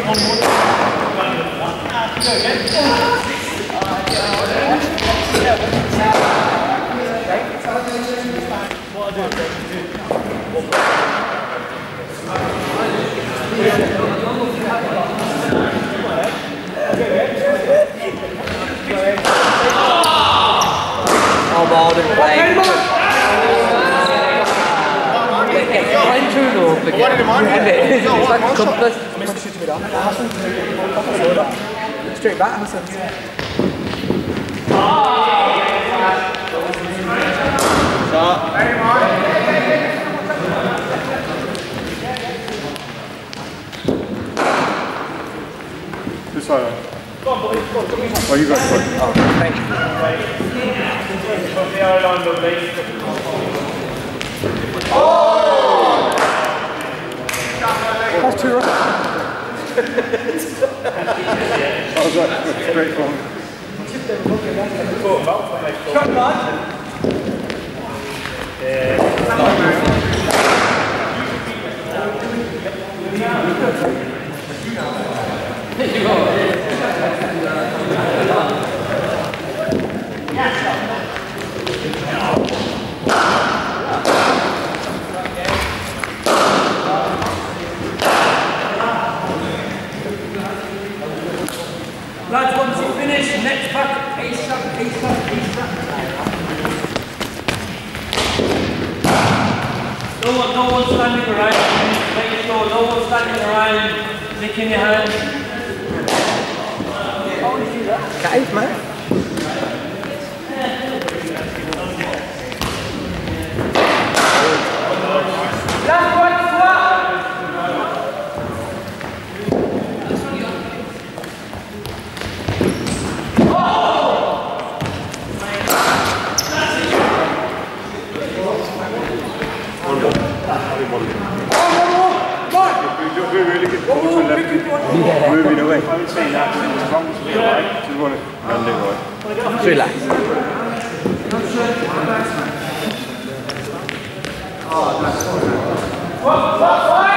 ball đừng play. Get through though, forget. It's like compass. Straight back, Hassan. This side. Oh, you got it. Oh, thank you. Oh! That's too rough. I was like, straight from. Come on. Lads, once you finish, next back, A-strap. No one standing around, make sure no one standing around, licking your hands. Cave, man. Last one, swap! Moving away. I haven't seen that since it's wrong to be right. Just want to land it right. Relax. What?